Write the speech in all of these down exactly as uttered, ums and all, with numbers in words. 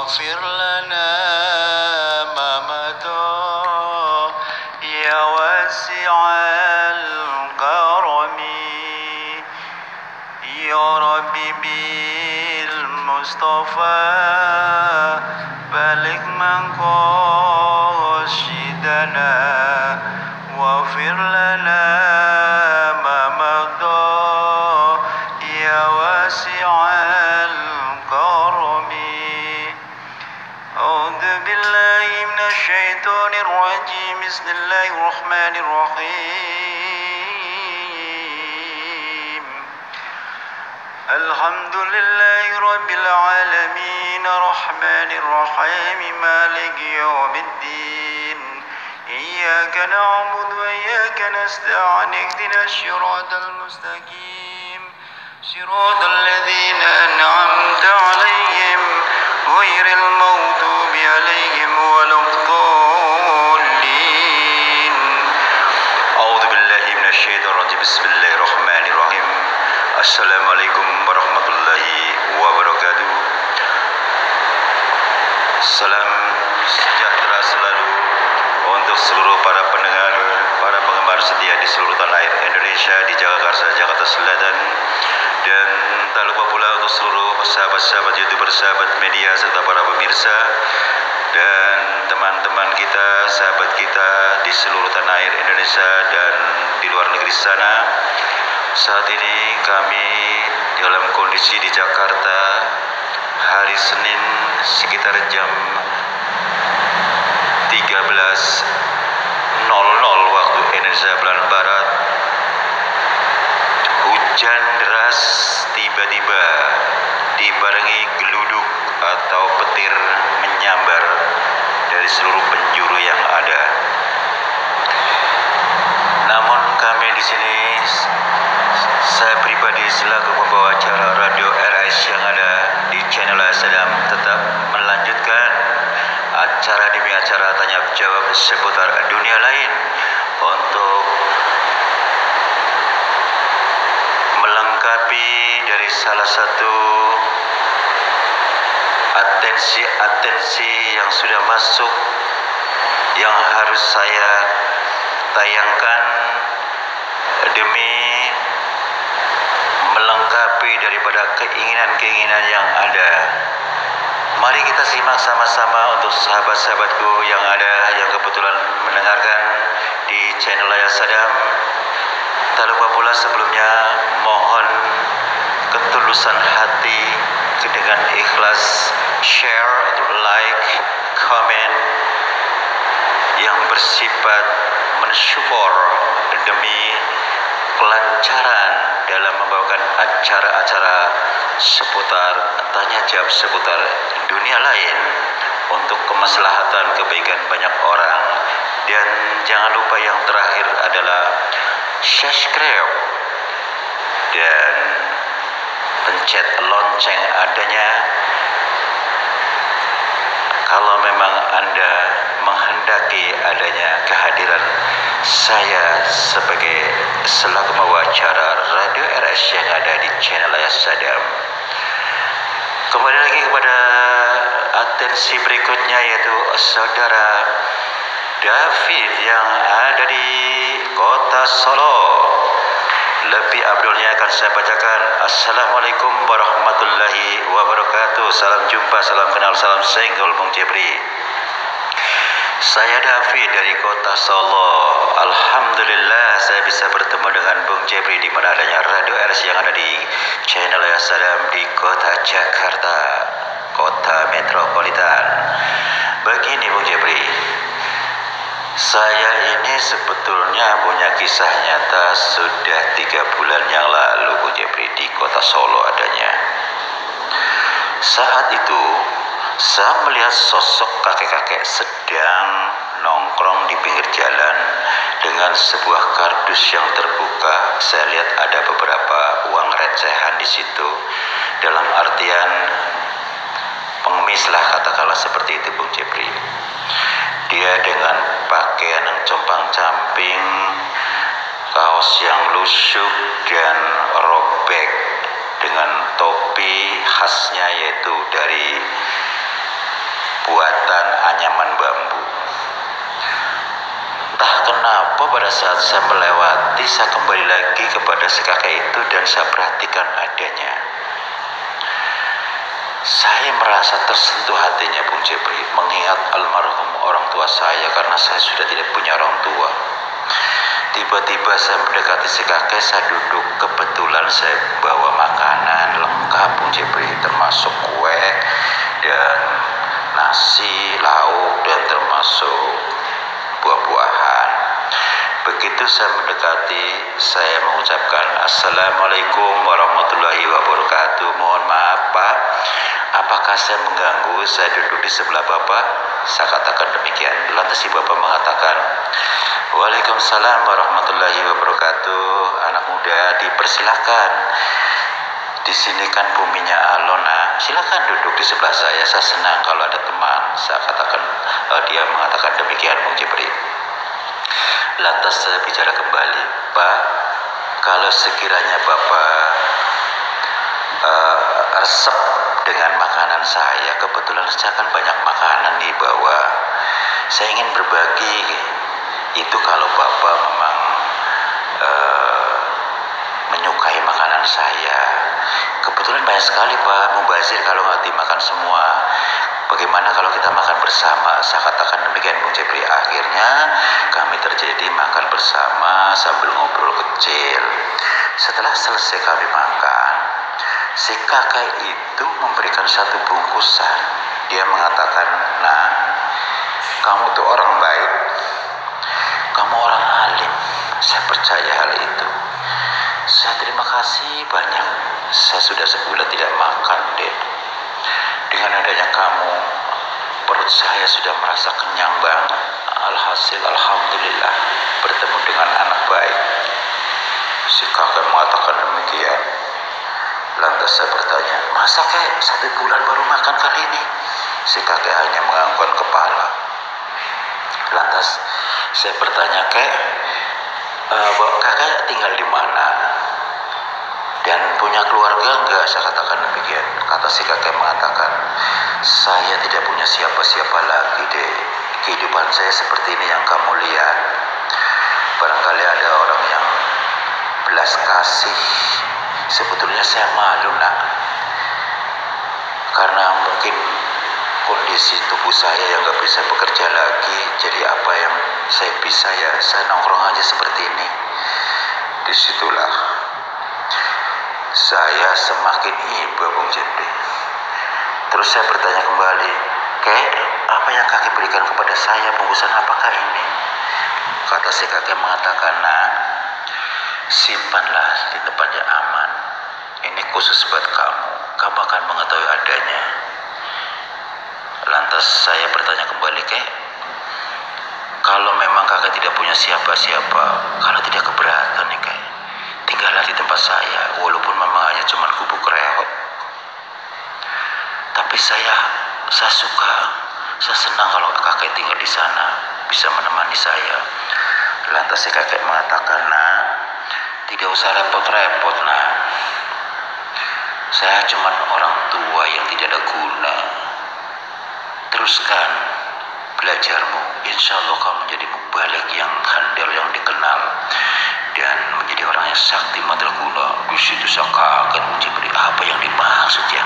واغفر لنا ما مضى يا واسع الكرم يا ربي بالمصطفى بلغ مقاصدنا واغفر لنا ما مضى يا واسع الكرم. أعوذ بالله من الشيطان الرجيم بسم الله الرحمن الرحيم الحمد لله رب العالمين الرحمن الرحيم مالك يوم الدين إياك نعبد وإياك نستعين اهدنا الصراط المستقيم صراط الذين أنعمت عليهم غير المغضوب عليهم ولا الضالين. أعوذ بالله من الشيطان الرجيم بسم الله الرحمن الرحيم. Assalamualaikum warahmatullahi wabarakatuh. Salam sejahtera selalu untuk seluruh para pendengar, para penggemar setia di seluruh tanah air Indonesia, di Jakarta, Jakarta Selatan, dan tak lupa pula untuk seluruh sahabat-sahabat YouTuber, sahabat media, serta para pemirsa dan teman-teman kita, sahabat kita di seluruh tanah air Indonesia dan di luar negeri sana. Saat ini kami dalam kondisi di Jakarta hari Senin sekitar jam tiga belas waktu Indonesia Bagian Barat. Hujan deras tiba-tiba dibarengi geluduk atau petir menyambar dari seluruh penjuru yang ada. Namun kami di sini, saya pribadi selaku pembawa acara radio R S yang ada di channel Sadam, tetap melanjutkan acara demi acara tanya jawab seputar dunia lain untuk melengkapi dari salah satu atensi-atensi yang sudah masuk yang harus saya tayangkan demi melengkapi daripada keinginan-keinginan yang ada. Mari kita simak sama-sama untuk sahabat-sahabatku yang ada yang kebetulan mendengarkan di channel Layar Sadam. Tak lupa pula sebelumnya mohon ketulusan hati dengan ikhlas share atau like, komen yang bersifat mensupport demi kelancaran dalam membawakan acara-acara seputar tanya jawab seputar dunia lain untuk kemaslahatan kebaikan banyak orang. Dan jangan lupa yang terakhir adalah subscribe dan pencet lonceng adanya kalau memang Anda menghendaki adanya kehadiran saya sebagai selaku pembawa acara radio R S yang ada di channel Layar Sadam. Kembali lagi kepada atensi berikutnya, yaitu saudara David yang ada di kota Solo. Lebih abdulnya akan saya bacakan. Assalamualaikum warahmatullahi wabarakatuh. Salam jumpa, salam kenal, salam senggol Bung Jepri. Saya David dari kota Solo. Alhamdulillah saya bisa bertemu dengan Bung Jepri di mana adanya radio R S yang ada di channel Layar Sadam di kota Jakarta, kota metropolitan. Begini Bung Jepri, saya ini sebetulnya punya kisah nyata sudah tiga bulan yang lalu Bung Jepri, di kota Solo adanya. Saat itu saya melihat sosok kakek-kakek sedang nongkrong di pinggir jalan dengan sebuah kardus yang terbuka. Saya lihat ada beberapa uang recehan di situ. Dalam artian pengemis lah katakanlah seperti itu Bung Jepri. Dia dengan pakaian yang compang-camping, kaos yang lusuh dan robek, dengan topi khasnya yaitu dari Entah kenapa pada saat saya melewati, saya kembali lagi kepada si kakek itu dan saya perhatikan adanya. Saya merasa tersentuh hatinya Bung Jepri, mengingat almarhum orang tua saya karena saya sudah tidak punya orang tua. Tiba-tiba saya mendekati si kakek, saya duduk, kebetulan saya bawa makanan lengkap Bung Jepri, termasuk kue dan nasi, lauk, dan termasuk buah-buahan. Begitu saya mendekati, saya mengucapkan Assalamualaikum warahmatullahi wabarakatuh. Mohon maaf Pak, apakah saya mengganggu? Saya duduk di sebelah Bapak. Saya katakan demikian. Lantas si Bapak mengatakan, Waalaikumsalam warahmatullahi wabarakatuh. Anak muda, dipersilakan. Di sini kan buminya Alona. Silakan duduk di sebelah saya. Saya senang kalau ada teman. Saya katakan, uh, dia mengatakan demikian Bung Jepri. Lantas saya bicara kembali, Pak, kalau sekiranya Bapak uh, resep dengan makanan saya, kebetulan saya kan banyak makanan di bawah. Saya ingin berbagi. Itu kalau Bapak memang uh, menyukai makanan saya. Kebetulan banyak sekali Pak, mubazir kalau nggak dimakan semua. Bagaimana kalau kita makan bersama? Saya katakan demikian Bung Jepri. Akhirnya kami terjadi makan bersama sambil ngobrol kecil. Setelah selesai kami makan, si kakak itu memberikan satu bungkusan. Dia mengatakan, nah, kamu tuh orang baik, kamu orang alim. Saya percaya hal itu. Saya terima kasih banyak. Saya sudah sebulan tidak makan, Dek. Dengan adanya kamu, perut saya sudah merasa kenyang banget. Alhasil, alhamdulillah, bertemu dengan anak baik. Si kakek mengatakan demikian. Lantas saya bertanya, masa kayak satu bulan baru makan kali ini? Si kakek hanya menganggukkan kepala. Lantas saya bertanya, kek, uh, kakek tinggal di mana? Dan punya keluarga enggak? Saya katakan demikian. Kata si kakek mengatakan, saya tidak punya siapa-siapa lagi deh. Kehidupan saya seperti ini yang kamu lihat. Barangkali ada orang yang belas kasih. Sebetulnya saya malu nak, karena mungkin kondisi tubuh saya yang gak bisa bekerja lagi. Jadi apa yang saya bisa ya, saya nongkrong aja seperti ini. Disitulah saya semakin iba Bung Jepri. Terus saya bertanya kembali, kek, apa yang kakek berikan kepada saya, bungkusan apakah ini? Kata si kakek mengatakan, nak, simpanlah di tempat yang aman. Ini khusus buat kamu. Kamu akan mengetahui adanya. Lantas saya bertanya kembali, kek, kalau memang kakek tidak punya siapa-siapa, kalau tidak keberatan nih kek, tinggallah di tempat saya, walaupun memang hanya cuma gubuk reot. Tapi saya, saya suka, saya senang kalau kakek tinggal di sana, bisa menemani saya. Lantas si kakek mengatakan, nah, tidak usah repot-repot, nah. Saya cuma orang tua yang tidak ada guna. Teruskan belajarmu, insya Allah kamu menjadi mubalik yang handal, yang dikenal, dan menjadi orang yang sakti madraguna. Di situ saya kaget mencibari apa yang dimaksud ya.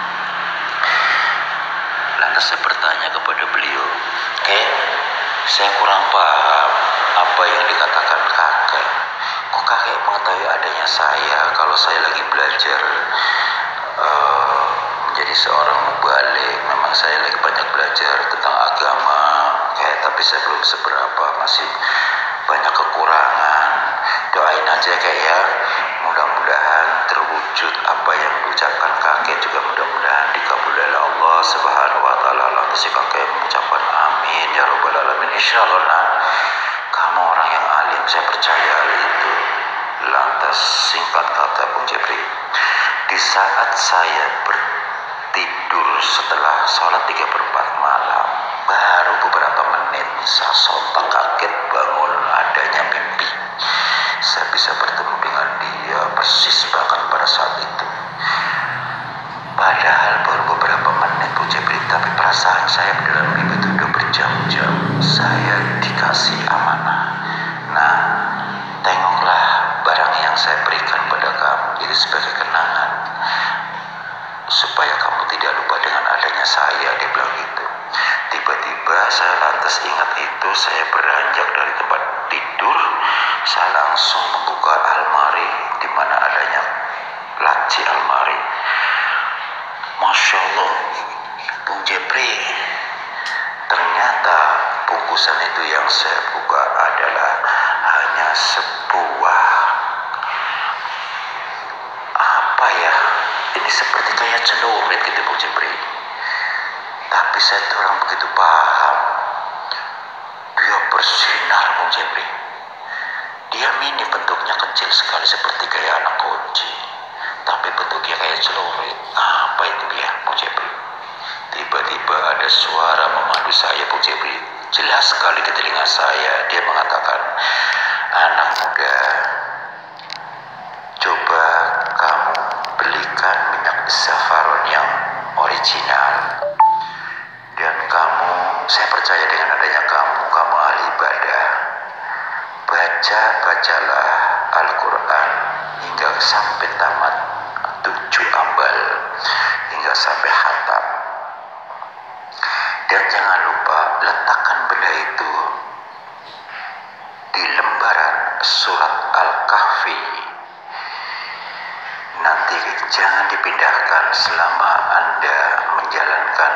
Lantas saya bertanya kepada beliau, kek, saya kurang paham apa yang dikatakan kakek. Kok kakek mengetahui adanya saya kalau saya lagi belajar uh, menjadi seorang mubalik? Memang saya lagi banyak belajar tentang agama, kayak, tapi saya belum seberapa, masih banyak kekurangan. Doain aja kayak ya, mudah-mudahan terwujud apa yang diucapkan kakek, juga mudah-mudahan dikabul oleh Allah Subhanahu wa taala. Lantas si kakek mengucapkan amin ya rabbal alamin. Insyaallah nak, kamu orang yang alim, saya percaya hal itu. Lantas singkat kata Bung Jepri, di saat saya bertidur setelah sholat tiga per empat malam, baru beberapa menit saya sontak kaget bangun adanya mimpi. Saya bisa bertemu dengan dia persis bahkan pada saat itu. Padahal baru beberapa menit Bung Jepri, tapi perasaan saya dalam mimpi itu sudah berjalan berjam-jam saya dikasih amanah. Nah, tengoklah barang yang saya berikan pada kamu itu sebagai kenangan, supaya kamu tidak lupa dengan adanya saya, dia bilang gitu. Tiba-tiba saya lantas ingat itu, saya beranjak dari tempat tidur, saya langsung membuka almari di mana adanya laci almari. Masya Allah, Bung Jepri, ternyata bungkusan itu yang saya buka adalah hanya sebuah, apa ya, ini seperti kayak celurit gitu Bung Jepri. Tapi saya tuh orang begitu paham, dia bersinar Bung Jepri. Dia mini, bentuknya kecil sekali seperti kayak anak kunci, tapi bentuknya kayak celurit. Apa itu ya Bung Jepri? Tiba-tiba ada suara memandu saya Bung Jepri, jelas sekali di telinga saya. Dia mengatakan, anak muda, coba kamu belikan minyak saffron yang original, dan kamu, saya percaya dengan adanya kamu, kamu ahli ibadah, baca-bacalah Al-Quran hingga sampai tamat tujuh ambal, hingga sampai khatam. Dan jangan lupa letakkan benda itu di lembaran surat Al-Kahfi. Nanti jangan dipindahkan selama Anda menjalankan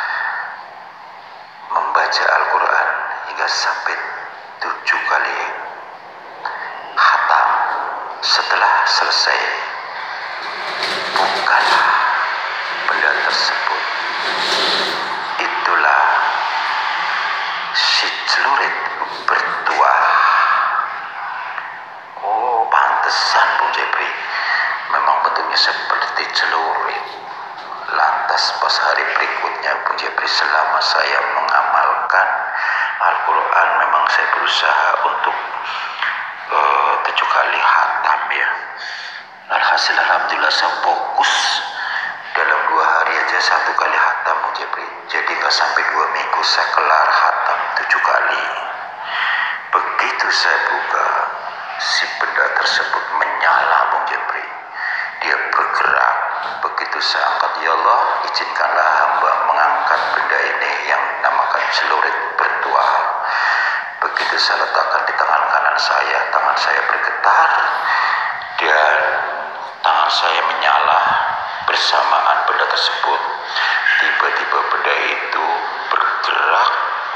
membaca Al-Quran hingga sampai tujuh kali khatam. Setelah selesai, bukalah benda tersebut. Itulah si celurit bertuah. Oh, pantesan Bung Jepri, memang bentuknya seperti celurit. Lantas pas hari berikutnya Bung Jepri, selama saya mengamalkan Al-Quran, memang saya berusaha untuk uh, tujuh kali khatam ya. Alhasil alhamdulillah saya fokus dalam dua hari aja satu kali khatam Bung Jepri. Jadi nggak sampai dua minggu saya kelar khatam tujuh kali. Begitu saya buka, si benda tersebut menyala Bung Jepri. Dia bergerak. Begitu saya angkat, ya Allah, izinkanlah hamba mengangkat benda ini yang namakan celurit bertuah. Begitu saya letakkan di tangan kanan saya, tangan saya bergetar dan tangan saya menyala bersamaan benda tersebut. Tiba-tiba benda itu bergerak,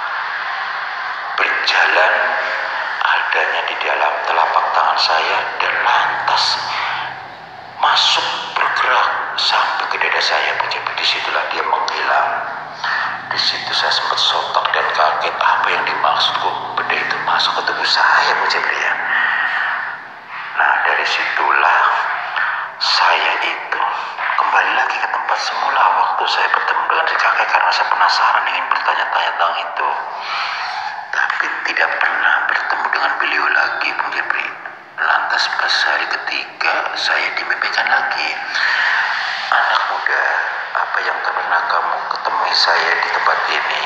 berjalan adanya di dalam telapak tangan saya, dan lantas masuk bergerak sampai ke dada saya. Disitulah dia menghilang. Di situ saya sempat sontak dan kaget, apa yang dimaksudku, benda itu masuk ke tubuh saya Bu Jepri ya. Nah, dari situlah saya itu kembali lagi ke tempat semula waktu saya bertemu dengan si kakek, karena saya penasaran ingin bertanya-tanya tentang itu. Tapi tidak pernah bertemu dengan beliau lagi Bung Jepri. Lantas pas hari ketiga saya dimimpikan lagi, anak muda, apa yang pernah kamu ketemui saya di tempat ini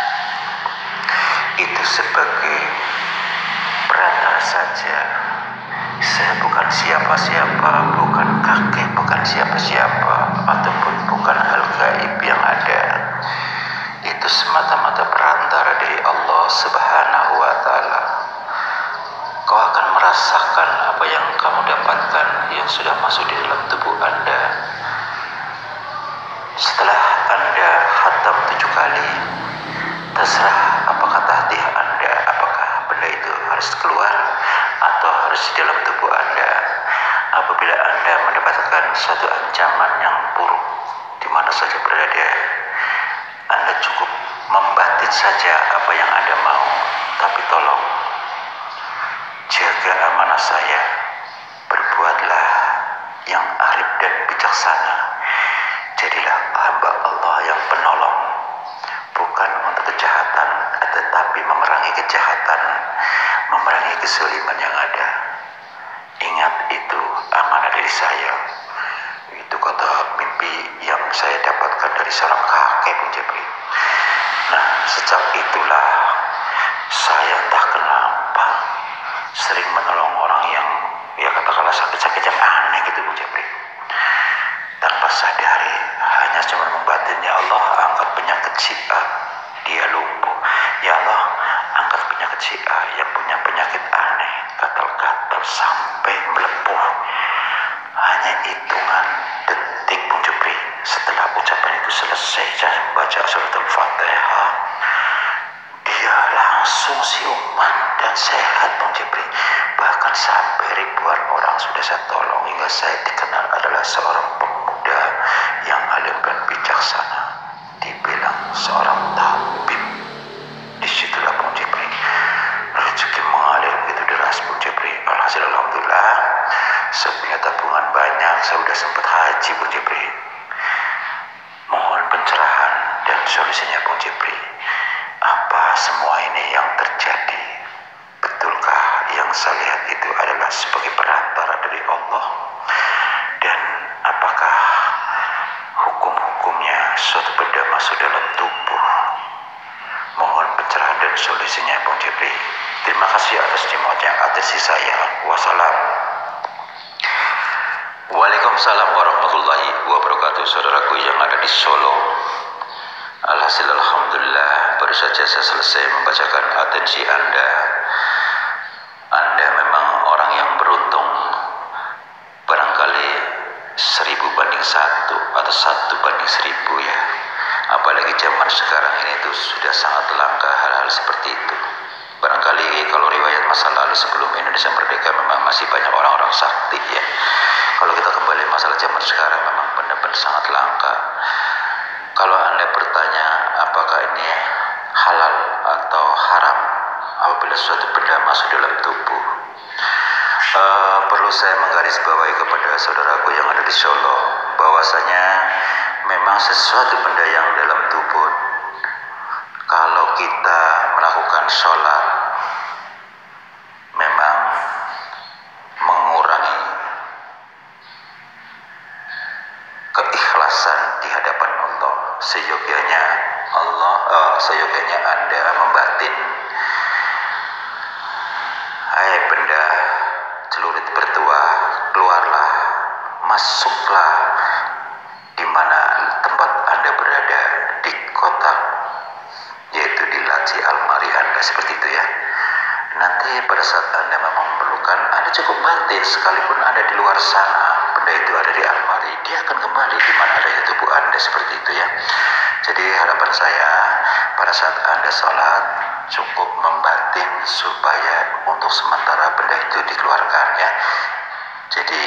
itu sebagai perantara saja. Saya bukan siapa-siapa, bukan kakek, bukan siapa-siapa, ataupun bukan hal gaib yang ada. Itu semata-mata perantara dari Allah Subhanahu wa Ta'ala. Kau akan merasakan apa yang kamu dapatkan yang sudah masuk di dalam tubuh Anda. Setelah Anda khatam tujuh kali, terserah apa kata hati Anda, apakah benda itu harus keluar atau harus di dalam tubuh Anda. Apabila Anda mendapatkan suatu ancaman yang buruk di mana saja berada, Anda cukup membatin saja apa yang Anda mau, tapi tolong jaga amanah saya, berbuatlah yang arif dan bijaksana. Jadilah hamba Allah yang penolong, bukan untuk kejahatan, tetapi memerangi kejahatan, memerangi kezaliman yang ada. Ingat itu amanah dari saya. Itu kata mimpi yang saya dapatkan dari seorang kakek Bung Jepri. Nah, sejak itulah saya entah kenapa sering menolong orang yang ya katakanlah sakit-sakit yang aneh gitu Bung Jepri. Tanpa sadari hanya cuma membatin, ya Allah angkat penyakit si A, dia lumpuh. Ya Allah angkat penyakit si A yang punya penyakit aneh, gatal-gatal sampai melepuh. Hanya hitungan detik Bung Jepri setelah ucapan itu selesai, saya membaca surat Al-Fatihah, dia langsung siuman dan sehat Bung Jepri. Bahkan sampai ribuan orang sudah saya tolong hingga saya dikenal adalah seorang pemuda yang alim dan bijaksana, dibilang seorang tabib. Disitulah Bung Jepri rezeki mengalir begitu deras Bung Jepri. Alhasil alhamdulillah saya punya tabungan banyak, saya sudah sempat haji Bung Jepri. Mohon pencerahan dan solusinya Bung Jepri. Apa semua ini yang terjadi? Betulkah yang saya lihat itu adalah sebagai perantara dari Allah? Dan apakah hukum-hukumnya suatu benda masuk dalam tubuh? Mohon pencerahan dan solusinya Bung Jepri. Terima kasih atas jemaatnya, atensi saya. Wassalam. Waalaikumsalam warahmatullahi wabarakatuh. Saudaraku yang ada di Solo, alhasil alhamdulillah baru saja saya selesai membacakan atensi Anda. Anda memang orang yang beruntung, barangkali seribu banding satu atau satu banding seribu ya. Apalagi zaman sekarang ini itu sudah sangat langka hal-hal seperti itu. Barangkali kalau riwayat masa lalu sebelum Indonesia merdeka memang masih banyak orang-orang sakti ya. Kalau kita kembali masalah zaman sekarang memang benar-benar sangat langka. Kalau Anda bertanya apakah ini halal atau haram apabila suatu benda masuk dalam tubuh, uh, perlu saya menggarisbawahi kepada saudaraku yang ada di Solo bahwasanya memang sesuatu benda yang dalam tubuh, kalau kita melakukan sholat memang mengurangi keikhlasan di hadapan Allah. Seyogyanya Allah, uh, seyogyanya Anda membatin, hai benda celurit bertuah, keluarlah, masuklah di mana tempat Anda berada, di kotak, yaitu di laci almari Anda, seperti itu ya. Nanti pada saat Anda memang memerlukan, Anda cukup batin, sekalipun Anda di luar sana, benda itu ada di almari, dia akan kembali di mana adanya tubuh Anda, seperti itu ya. Jadi harapan saya pada saat Anda sholat cukup membatin supaya untuk sementara benda itu dikeluarkan ya. Jadi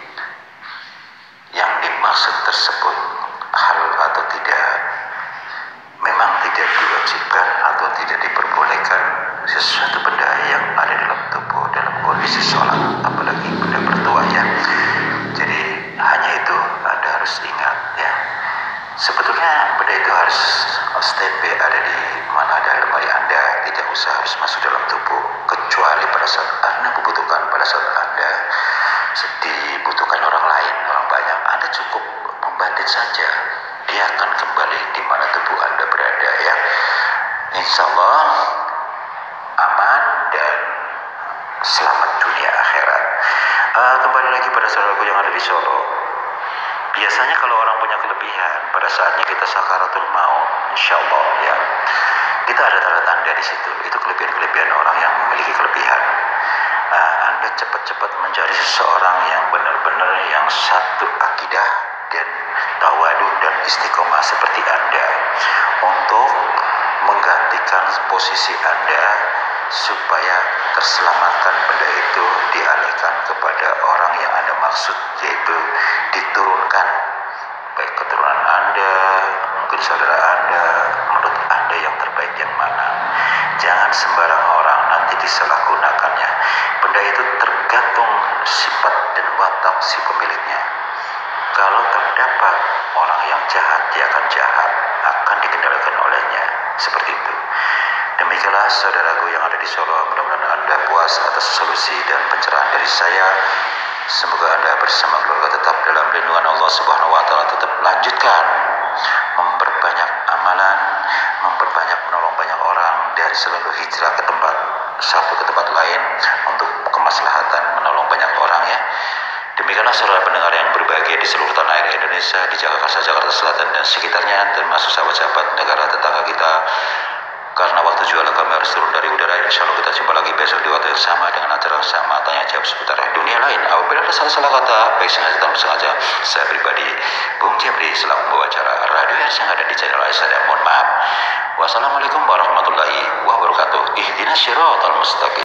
yang dimaksud tersebut hal atau tidak, memang tidak diwajibkan atau tidak diperbolehkan sesuatu benda yang ada dalam tubuh dalam kondisi sholat, apalagi benda bertuah ya. Jadi hanya itu Anda harus ingat ya. Sebetulnya benda itu harus standby ada di mana ada almari Anda, tidak usah harus masuk dalam tubuh, kecuali pada saat Anda membutuhkan, pada saat Anda dibutuhkan orang lain, orang banyak, Anda cukup membatin saja, dia akan kembali di mana tubuh Anda berada ya. Insya Allah aman dan selamat dunia akhirat. Uh, kembali lagi pada saudaraku yang ada di Solo. Biasanya kalau orang punya kelebihan, pada saatnya kita sakaratul maut, insya Allah ya, kita ada tanda-tanda di situ. Itu kelebihan-kelebihan orang yang memiliki kelebihan. Nah, Anda cepat-cepat mencari seseorang yang benar-benar yang satu akidah dan tawaduh dan istiqomah seperti Anda untuk menggantikan posisi Anda supaya terselamatkan benda itu dialihkan kepada orang yang Anda maksud, yaitu diturunkan baik keturunan Anda, mungkin saudara Anda, menurut Anda yang terbaik yang mana. Jangan sembarang orang nanti disalahgunakannya. Benda itu tergantung sifat dan watak si pemiliknya. Kalau terdapat orang yang jahat, dia akan jahat, akan dikendalikan olehnya, seperti itu. Demikianlah saudaraku yang ada di Solo, mudah-mudahan Anda puas atas solusi dan pencerahan dari saya. Semoga Anda bersama keluarga tetap dalam lindungan Allah Subhanahu wa taala, tetap lanjutkan memperbanyak amalan, memperbanyak menolong selalu hijrah ke tempat satu ke tempat lain untuk kemaslahatan menolong banyak orang ya. Demikianlah saudara pendengar yang berbahagia di seluruh tanah air Indonesia, di Jakarta, Jakarta Selatan dan sekitarnya, termasuk sahabat-sahabat negara tetangga kita. Karena waktu jualan kami harus turun dari udara, insya Allah kita jumpa lagi besok di waktu yang sama dengan acara sama tanya jawab seputar dunia lain. Apabila ada salah-salah kata, baik sengaja atau sengaja, saya pribadi, Bung Jepri, selaku pembawa acara Radio R S yang ada di channel saya, dan mohon maaf. Wassalamualaikum warahmatullahi wabarakatuh. Ihdinas syiratal mustaqim.